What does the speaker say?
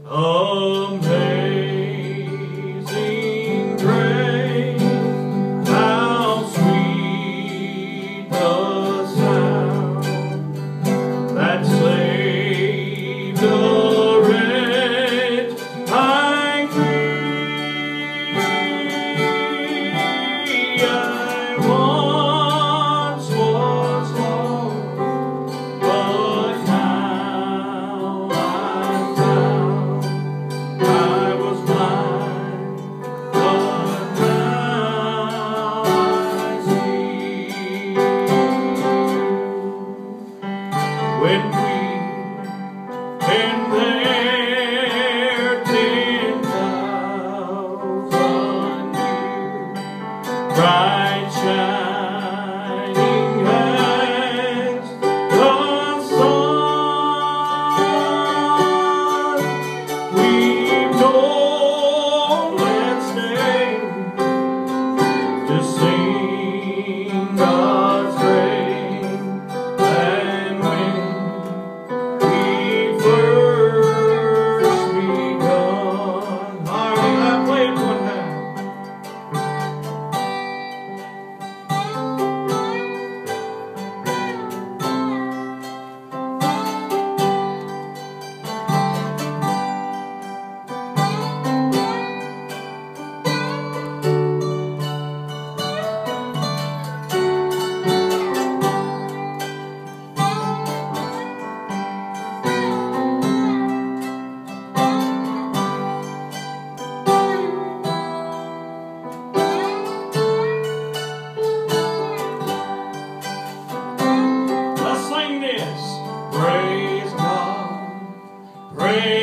Amazing grace, how sweet the sound that saved a wretch like me. I once was lost, but now I'm found. I was blind, but now I see. When there 10,000 years, bright shining as the sun, we've known let's stay to sing God's praise. And when we first begun, Harley, I play it one time. Let's sing this. Praise God, praise